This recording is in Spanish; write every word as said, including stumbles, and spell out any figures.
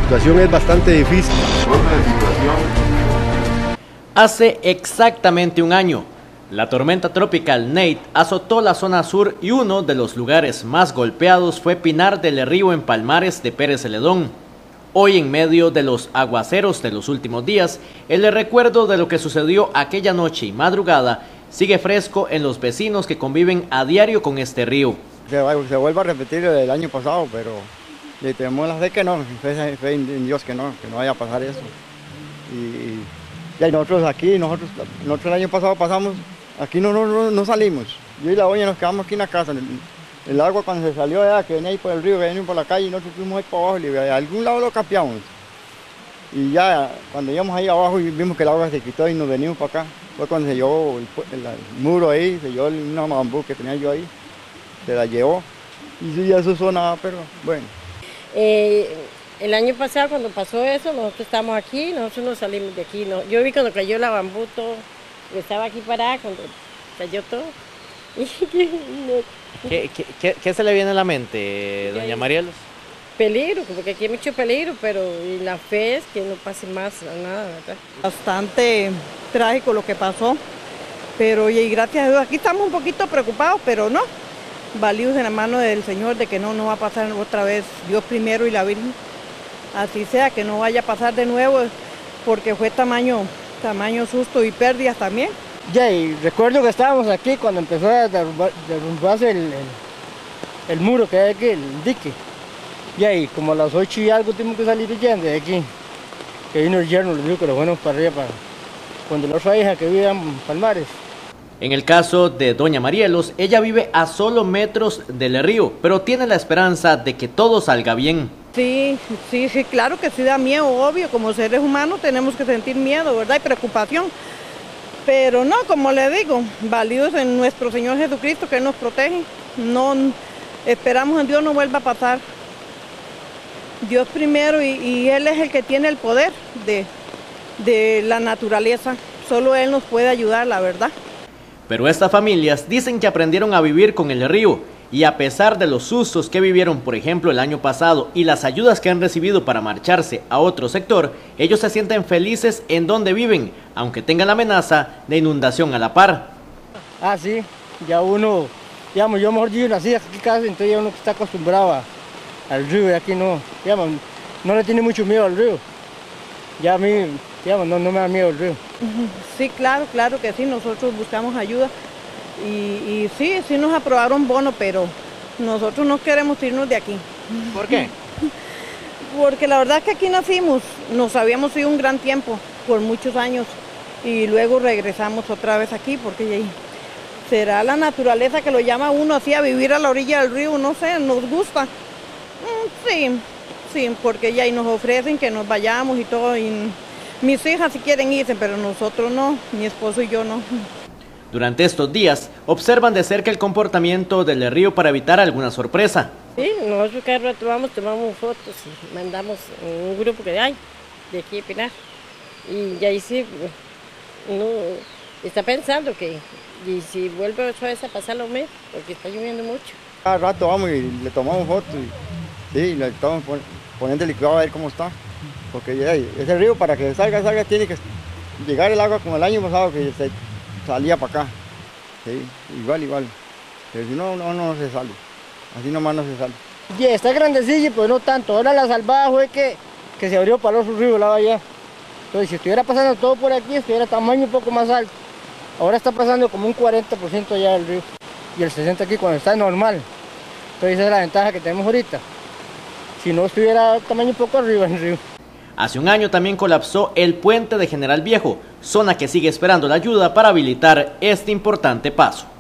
situación es bastante difícil. Hace exactamente un año, la tormenta tropical Nate azotó la zona sur y uno de los lugares más golpeados fue Pinar del Río en Palmares de Pérez Celedón. Hoy, en medio de los aguaceros de los últimos días, el recuerdo de lo que sucedió aquella noche y madrugada sigue fresco en los vecinos que conviven a diario con este río. Se, se vuelve a repetir el año pasado, pero le tenemos la fe que no, fe, fe en Dios que no, que no vaya a pasar eso. Y, y nosotros aquí, nosotros, nosotros el año pasado pasamos, aquí no, no, no, no salimos. Yo y la doña nos quedamos aquí en la casa. El, el agua cuando se salió allá, que venía ahí por el río, que venía por la calle, y nosotros fuimos ahí para abajo y a algún lado lo capeamos. Y ya cuando íbamos ahí abajo y vimos que el agua se quitó y nos venimos para acá, fue cuando se llevó el, el, el muro ahí, se llevó una bambú que tenía yo ahí, se la llevó y sí, ya se usó nada, pero bueno. Eh, el año pasado cuando pasó eso, nosotros estábamos aquí, nosotros no salimos de aquí. No. Yo vi cuando cayó la bambú todo, estaba aquí parada, cuando cayó todo. ¿Qué, qué, ¿Qué se le viene a la mente, doña Marielos? Peligro, porque aquí hay mucho peligro, pero y la fe es que no pase más nada, ¿verdad? Bastante trágico lo que pasó, pero y gracias a Dios, aquí estamos un poquito preocupados, pero no, validos en la mano del Señor de que no, no va a pasar otra vez, Dios primero y la Virgen, así sea, que no vaya a pasar de nuevo, porque fue tamaño, tamaño susto y pérdidas también. Ya, y recuerdo que estábamos aquí cuando empezó a derrumbar, derrumbarse el, el, el muro que hay aquí, el dique. Y ahí, como a las ocho y algo, tuvimos que salir huyendo de aquí. Que vino el yerno, le dijo que lo fuéramos para arriba, para cuando la otra hija que vive en Palmares. En el caso de doña Marielos, ella vive a solo metros del río, pero tiene la esperanza de que todo salga bien. Sí, sí, sí, claro que sí da miedo, obvio, como seres humanos tenemos que sentir miedo, ¿verdad? Y preocupación. Pero no, como le digo, validos en nuestro Señor Jesucristo que nos protege, no esperamos en Dios no vuelva a pasar. Dios primero y, y Él es el que tiene el poder de, de la naturaleza, solo Él nos puede ayudar, la verdad. Pero estas familias dicen que aprendieron a vivir con el río y a pesar de los sustos que vivieron, por ejemplo, el año pasado y las ayudas que han recibido para marcharse a otro sector, ellos se sienten felices en donde viven, aunque tengan la amenaza de inundación a la par. Ah, sí, ya uno, digamos, yo mejor yo nací aquí casi, entonces ya uno está acostumbrado a, al río y aquí no, digamos, no le tiene mucho miedo al río. Ya a mí, digamos, no, no me da miedo el río. Sí, claro, claro que sí, nosotros buscamos ayuda. Y, y sí, sí nos aprobaron bono, pero nosotros no queremos irnos de aquí. ¿Por qué? Porque la verdad es que aquí nacimos, nos habíamos ido un gran tiempo, por muchos años, y luego regresamos otra vez aquí, porque ahí será la naturaleza que lo llama uno así a vivir a la orilla del río, no sé, nos gusta. Sí, sí, porque ya ahí nos ofrecen que nos vayamos y todo, y mis hijas sí quieren irse, pero nosotros no, mi esposo y yo no. Durante estos días, observan de cerca el comportamiento del río para evitar alguna sorpresa. Sí, nosotros cada rato vamos, tomamos fotos y mandamos un grupo que hay de aquí de Pinar. Y ahí sí, uno está pensando que y si vuelve otra vez a pasar lo mismo, porque está lloviendo mucho. Cada rato vamos y le tomamos fotos y sí, le estamos poniendo el licuado a ver cómo está. Porque ya, ese río para que salga, salga tiene que llegar el agua como el año pasado que se salía para acá, sí, igual, igual, pero si no, no, no se sale, así nomás no se sale. Y está grandecilla, pues no tanto, ahora la salvada fue que, que se abrió para el otro río, lado allá. Entonces si estuviera pasando todo por aquí, estuviera tamaño un poco más alto. Ahora está pasando como un cuarenta por ciento allá del río, y el sesenta por ciento aquí cuando está normal. Entonces esa es la ventaja que tenemos ahorita. Si no estuviera tamaño un poco arriba en el río. Hace un año también colapsó el puente de General Viejo, zona que sigue esperando la ayuda para habilitar este importante paso.